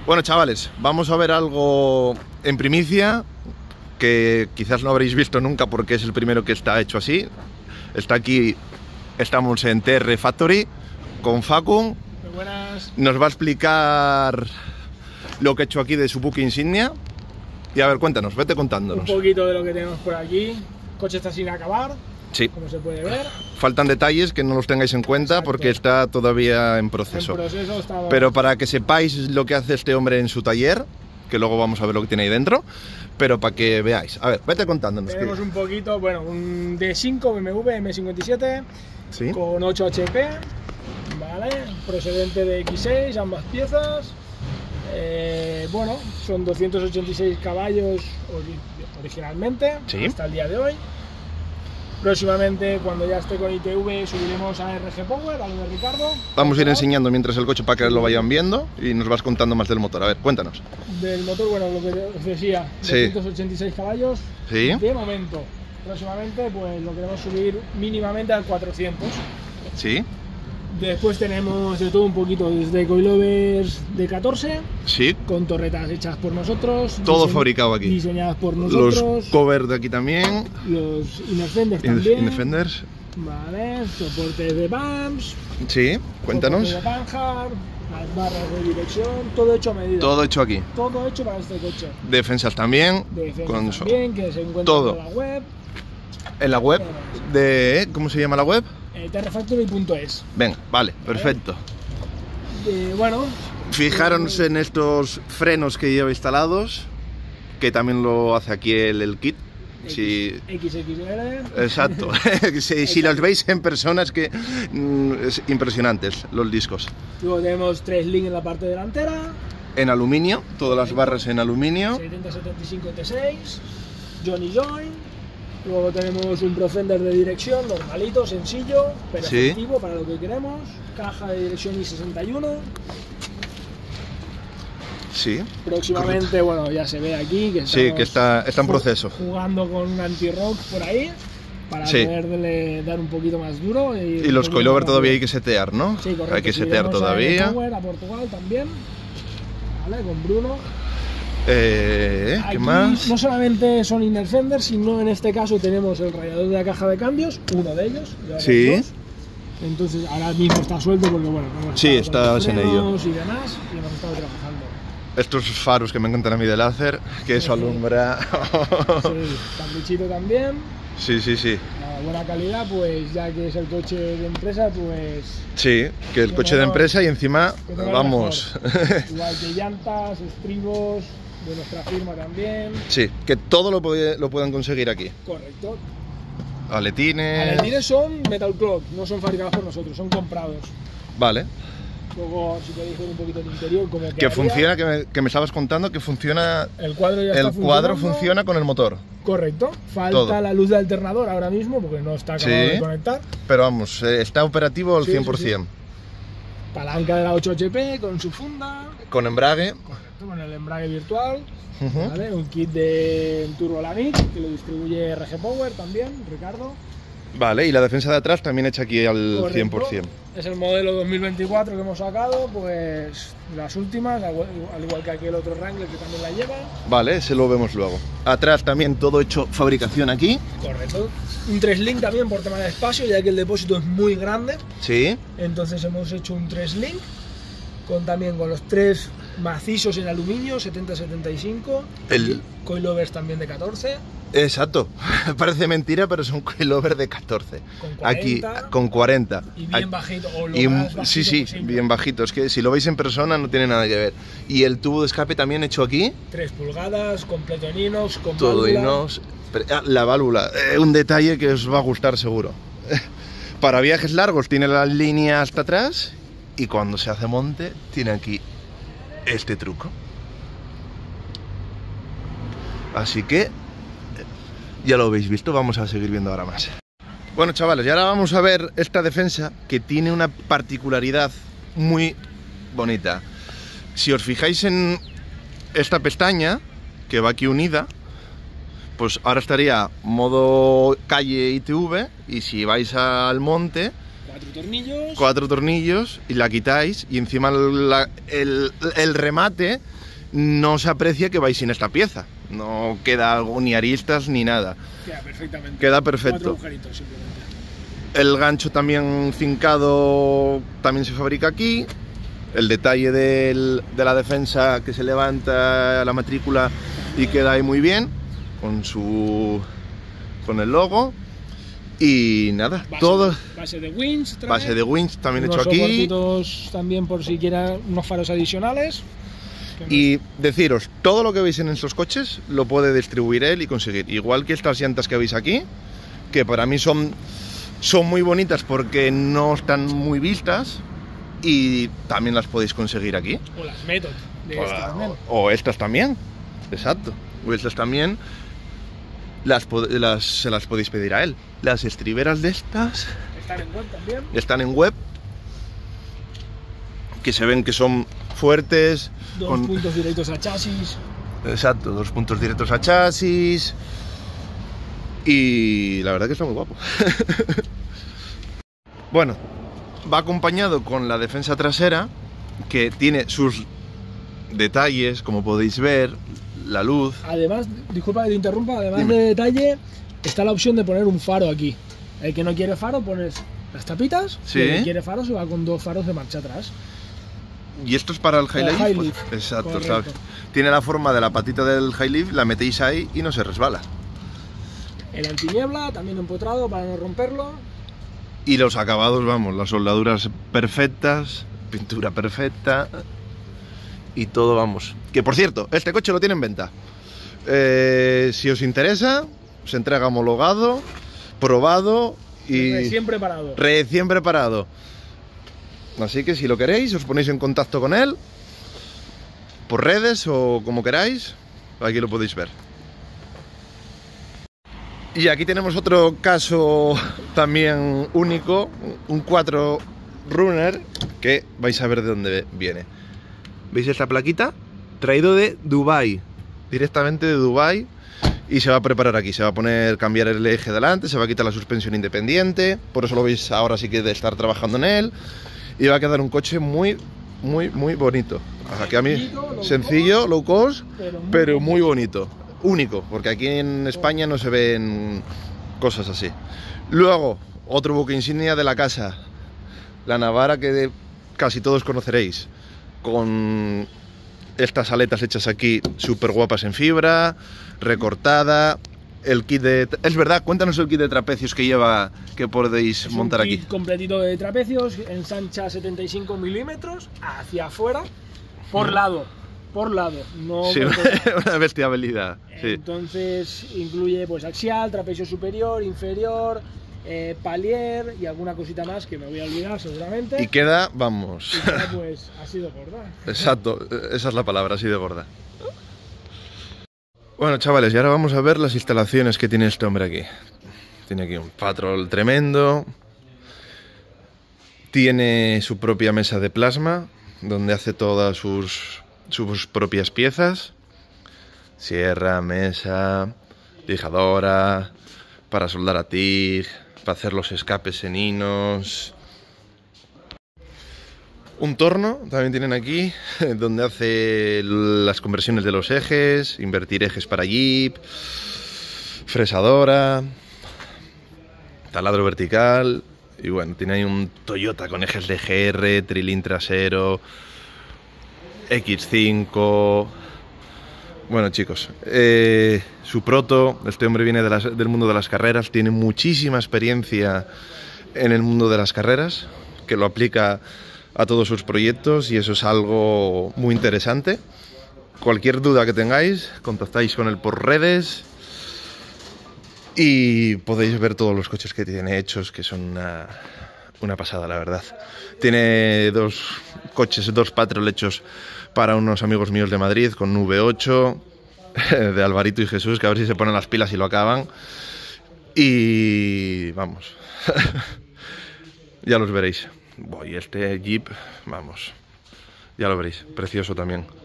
Bueno, chavales, vamos a ver algo en primicia que quizás no habréis visto nunca porque es el primero que está hecho así. Está aquí, estamos en TR Factory con Facu. Muy buenas. Nos va a explicar lo que ha hecho aquí de su buque insignia. Y a ver, cuéntanos, vete contándonos. Un poquito de lo que tenemos por aquí. El coche está sin acabar, Sí, como se puede ver. faltan detalles que no los tengáis en cuenta. Exacto. Porque está todavía en proceso. En proceso está... Pero para que sepáis lo que hace este hombre en su taller, que luego vamos a ver lo que tiene ahí dentro, pero para que veáis. A ver, vete contándonos. Tenemos un poquito, bueno, un D5 BMW M57 ¿Sí? con 8 HP, ¿vale? Procedente de X6, ambas piezas. Bueno, son 286 caballos originalmente, Sí. hasta el día de hoy. Próximamente, cuando ya esté con ITV, subiremos a RG Power, a lo de Ricardo. Vamos a ir enseñando mientras el coche para que lo vayan viendo y nos vas contando más del motor. A ver, cuéntanos. Del motor, bueno, lo que os decía, Sí. 286 caballos. Sí. De momento, próximamente, pues lo queremos subir mínimamente al 400. ¿Sí? Después tenemos de todo un poquito, desde coilovers de 14, Sí. con torretas hechas por nosotros. Todo fabricado aquí. Diseñadas por nosotros. Los covers de aquí también. Los inner fenders también. Indefenders. Vale, soportes de BAMS. Sí, cuéntanos. Soportes de Panhard, las barras de dirección, todo hecho a medida. Todo hecho aquí. Todo hecho para este coche. Defensas también. Defensas con también, que se encuentra todo. en la web. En la web de... ¿Cómo se llama la web? Terrafactory.es. Venga, vale, perfecto. Bueno, Fijaros en estos frenos que lleva instalados, que también lo hace aquí el kit. Si, XXL. exacto. Si los veis en persona es que es impresionantes los discos. Luego tenemos 3 links en la parte delantera. En aluminio, todas las barras en aluminio. 7075 T6. Johnny Join. Luego tenemos un profender de dirección normalito, sencillo, pero Sí. efectivo para lo que queremos. Caja de dirección I61. Sí. Próximamente, bueno, ya se ve aquí que, Sí, que está en proceso. Jugando con un anti-rock por ahí para Sí. poderle dar un poquito más duro. Y los coilover todavía hay que setear, ¿no? Sí, correcto. Hay que setear Iremos a todavía. Power, a Portugal también. Vale, con Bruno. ¿Qué Aquí más? no solamente son inner fenders, sino en este caso tenemos el radiador de la caja de cambios, uno de ellos. Llevamos Sí. dos. Entonces ahora mismo está suelto porque bueno, hemos Sí, estado con los estás en ello. frenos y demás y hemos estado trabajando. Estos faros que me encantan a mí de láser, que eso alumbra. Sí, tambichito también. Sí, sí, sí. A buena calidad, pues ya que es el coche de empresa, pues Sí, que el coche de empresa y encima, que tenga lo vamos. mejor. Igual que llantas, estribos, de nuestra firma también. Sí, que todo lo puedan conseguir aquí. Correcto. Aletines. Aletines son Metal Clock, no son fabricados por nosotros, son comprados. Vale. Luego, si queréis ver un poquito el interior, como Que funciona, que me estabas contando que funciona. El cuadro ya El está cuadro funcionando. funciona con el motor. Correcto. Falta Todo. la luz de alternador ahora mismo porque no está acabado Sí. de conectar. Pero vamos, está operativo al Sí, 100%. Palanca de la 8 HP con su funda. Con embrague. Correcto, con el embrague virtual. Ujú. ¿Vale? Un kit de Turbolamix que lo distribuye RG Power también, Ricardo. Vale, y la defensa de atrás también hecha aquí al Correcto. 100%. Es el modelo 2024 que hemos sacado, pues las últimas, al igual que aquel otro Wrangler que también la lleva. Vale, ese lo vemos luego. Atrás también todo hecho fabricación aquí. Correcto. Un 3-link también por tema de espacio, ya que el depósito es muy grande. Sí. Entonces hemos hecho un 3-link también con los 3 macizos en aluminio, 70-75. Coilovers también de 14. Exacto. Parece mentira, pero son coilover de 14. Con 40. Aquí con 40. Y bien bajito, o lo Y más bajito sí, sí, posible. bien bajito. Es que si lo veis en persona no tiene nada que ver. Y el tubo de escape también hecho aquí. 3 pulgadas, completo en inox, con Todo válvula. inox. La válvula, un detalle que os va a gustar seguro. Para viajes largos tiene la línea hasta atrás y cuando se hace monte tiene aquí este truco. Así que ya lo habéis visto, vamos a seguir viendo ahora más. Bueno, chavales, y ahora vamos a ver esta defensa que tiene una particularidad muy bonita. Si os fijáis en esta pestaña que va aquí unida, pues ahora estaría modo calle ITV, y si vais al monte 4 tornillos y la quitáis y encima el remate no se aprecia que vais sin esta pieza. No queda algo, ni aristas ni nada. Queda perfectamente. Queda perfecto. 4 agujeritos simplemente. El gancho también cincado también se fabrica aquí. El detalle de la defensa que se levanta la matrícula y queda ahí muy bien con el logo. Y nada, todo. Base de winch. Base de winch también unos hecho aquí. También por si quieran unos faros adicionales. Y deciros, todo lo que veis en estos coches lo puede distribuir él y conseguir. Igual que estas llantas que veis aquí, que para mí son muy bonitas porque no están muy vistas y también las podéis conseguir aquí. O las Method de estas también. O estas también, exacto. O estas también se las podéis pedir a él. Las estriberas de estas están en web también. Están en web, que se ven que son fuertes. 2 puntos directos a chasis. Exacto, 2 puntos directos a chasis. Y la verdad que está muy guapo. Bueno, va acompañado con la defensa trasera, que tiene sus detalles, como podéis ver, la luz. Además, disculpa que te interrumpa, además Dime. de detalle, está la opción de poner un faro aquí. El que no quiere faro pones las tapitas, Sí. y el que quiere faro se va con 2 faros de marcha atrás. Y esto es para el high Para el lift. high lift, Exacto, correcto. exacto. Tiene la forma de la patita del high lift, la metéis ahí y no se resbala. El antiniebla también empotrado para no romperlo. Y los acabados, vamos, las soldaduras perfectas, pintura perfecta y todo, vamos. Que por cierto, este coche lo tiene en venta. Si os interesa, se entrega homologado, probado y Recién preparado. Así que si lo queréis, os ponéis en contacto con él por redes o como queráis. Aquí lo podéis ver. Y aquí tenemos otro caso también único, un 4 Runner, que vais a ver de dónde viene. ¿Veis esta plaquita? Traído de Dubai, directamente de Dubai, y se va a preparar aquí. Se va a poner, cambiar el eje delante, se va a quitar la suspensión independiente, por eso lo veis ahora sí que de estar trabajando en él, y va a quedar un coche muy bonito. Aquí a mí, sencillo, low cost, pero muy bonito. Único, porque aquí en España no se ven cosas así. Luego, otro buque insignia de la casa, la Navara, que casi todos conoceréis, con estas aletas hechas aquí súper guapas en fibra, recortada, el kit de... Es verdad, cuéntanos el kit de trapecios que lleva, que podéis montar aquí. Un kit completito de trapecios, ensancha 75 milímetros hacia afuera, por lado, no. Sí, una bestialidad. Sí. Entonces incluye pues axial, trapecio superior, inferior, palier y alguna cosita más que me voy a olvidar seguramente. Y queda, vamos. Y queda, pues así de gorda. Exacto, esa es la palabra, así de gorda. Bueno, chavales, y ahora vamos a ver las instalaciones que tiene este hombre aquí. Tiene aquí un patrol tremendo. Tiene su propia mesa de plasma, donde hace todas sus propias piezas. Sierra, mesa, lijadora, para soldar a TIG, para hacer los escapes en inox. Un torno también tienen aquí, donde hace las conversiones de los ejes, invertir ejes para jeep, fresadora, taladro vertical. Y bueno, tiene ahí un Toyota con ejes de GR, trilín trasero, X5. Bueno, chicos, su proto, este hombre viene del mundo de las carreras, tiene muchísima experiencia en el mundo de las carreras, que lo aplica a todos sus proyectos y eso es algo muy interesante. Cualquier duda que tengáis, contactáis con él por redes y podéis ver todos los coches que tiene hechos, que son una pasada, la verdad. Tiene 2 coches, 2 Patrol hechos para unos amigos míos de Madrid, con V8, de Alvarito y Jesús, que a ver si se ponen las pilas y lo acaban. Y vamos, ya los veréis. Y este Jeep, vamos, ya lo veréis, precioso también.